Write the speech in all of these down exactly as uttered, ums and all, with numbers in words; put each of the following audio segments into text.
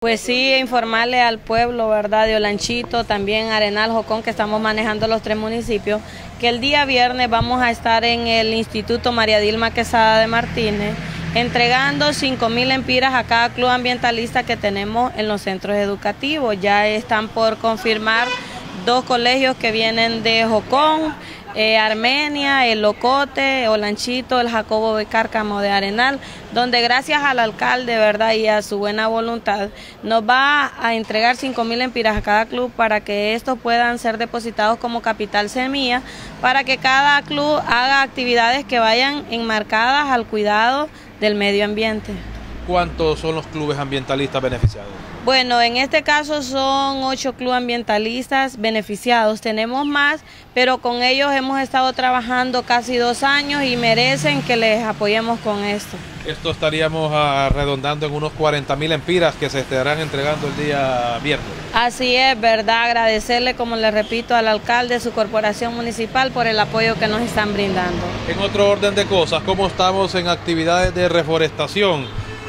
Pues sí, informarle al pueblo, ¿verdad?, de Olanchito, también Arenal, Jocón, que estamos manejando los tres municipios, que el día viernes vamos a estar en el Instituto María Dilma Quesada de Martínez, entregando cinco mil empiras a cada club ambientalista que tenemos en los centros educativos. Ya están por confirmar dos colegios que vienen de Jocón, eh, Armenia, el Locote, Olanchito, el Jacobo B. Cárcamo de Arenal, donde gracias al alcalde, ¿verdad?, y a su buena voluntad, nos va a entregar cinco mil empiras a cada club para que estos puedan ser depositados como capital semilla, para que cada club haga actividades que vayan enmarcadas al cuidado del medio ambiente. ¿Cuántos son los clubes ambientalistas beneficiados? Bueno, en este caso son ocho clubes ambientalistas beneficiados. Tenemos más, pero con ellos hemos estado trabajando casi dos años y merecen que les apoyemos con esto. Esto estaríamos uh, redondando en unos cuarenta mil empiras que se estarán entregando el día viernes. Así es, verdad, agradecerle, como le repito, al alcalde, su corporación municipal por el apoyo que nos están brindando. En otro orden de cosas, ¿cómo estamos en actividades de reforestación,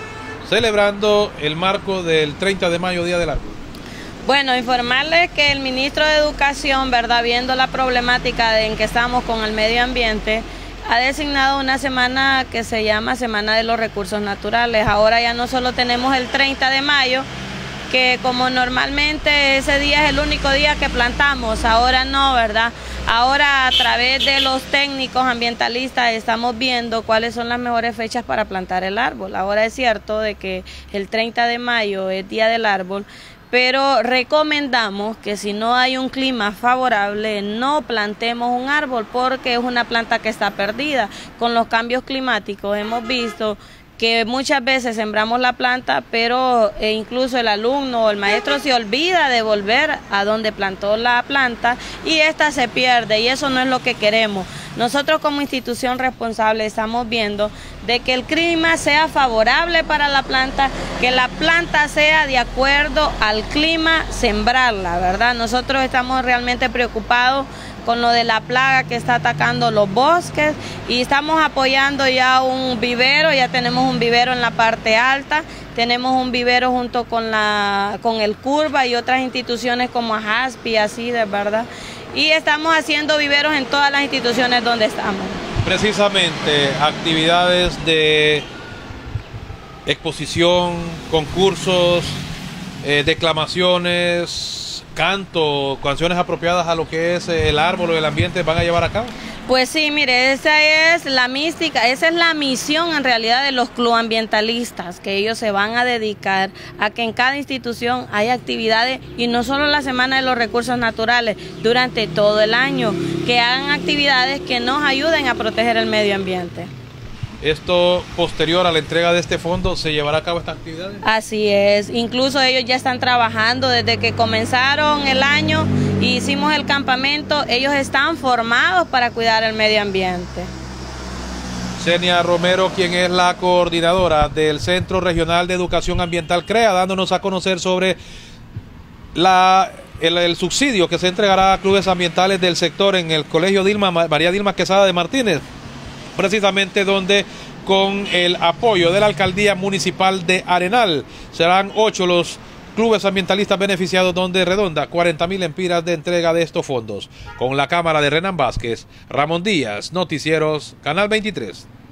celebrando el marco del treinta de mayo, Día del Árbol? Bueno, informarles que el ministro de Educación, ¿verdad?, viendo la problemática en que estamos con el medio ambiente, ha designado una semana que se llama Semana de los Recursos Naturales. Ahora ya no solo tenemos el treinta de mayo, que como normalmente ese día es el único día que plantamos, ahora no, ¿verdad? Ahora a través de los técnicos ambientalistas estamos viendo cuáles son las mejores fechas para plantar el árbol. Ahora es cierto de que el treinta de mayo es Día del Árbol, pero recomendamos que si no hay un clima favorable no plantemos un árbol, porque es una planta que está perdida. Con los cambios climáticos hemos visto que muchas veces sembramos la planta, pero eh, incluso el alumno o el maestro se olvida de volver a donde plantó la planta y esta se pierde, y eso no es lo que queremos. Nosotros como institución responsable estamos viendo de que el clima sea favorable para la planta, que la planta sea de acuerdo al clima, sembrarla, ¿verdad? Nosotros estamos realmente preocupados con lo de la plaga que está atacando los bosques y estamos apoyando ya un vivero. Ya tenemos un vivero en la parte alta, tenemos un vivero junto con la con el Curva y otras instituciones como Ajaspi, así de verdad, y estamos haciendo viveros en todas las instituciones donde estamos. Precisamente actividades de exposición, concursos, eh, declamaciones, canto, canciones apropiadas a lo que es el árbol o el ambiente, ¿van a llevar a cabo? Pues sí, mire, esa es la mística, esa es la misión en realidad de los club ambientalistas, que ellos se van a dedicar a que en cada institución haya actividades, y no solo la Semana de los Recursos Naturales, durante todo el año, que hagan actividades que nos ayuden a proteger el medio ambiente. Esto, posterior a la entrega de este fondo, ¿se llevará a cabo estas actividades? Así es, incluso ellos ya están trabajando desde que comenzaron el año y hicimos el campamento. Ellos están formados para cuidar el medio ambiente. Zenia Romero, quien es la coordinadora del Centro Regional de Educación Ambiental CREA, dándonos a conocer sobre la, el, el subsidio que se entregará a clubes ambientales del sector en el Colegio Dilma, María Dilma Quesada de Martínez, precisamente donde con el apoyo de la Alcaldía Municipal de Arenal serán ocho los clubes ambientalistas beneficiados, donde redonda cuarenta mil empiras de entrega de estos fondos. Con la cámara de Renan Vázquez, Ramón Díaz, Noticieros, Canal veintitrés.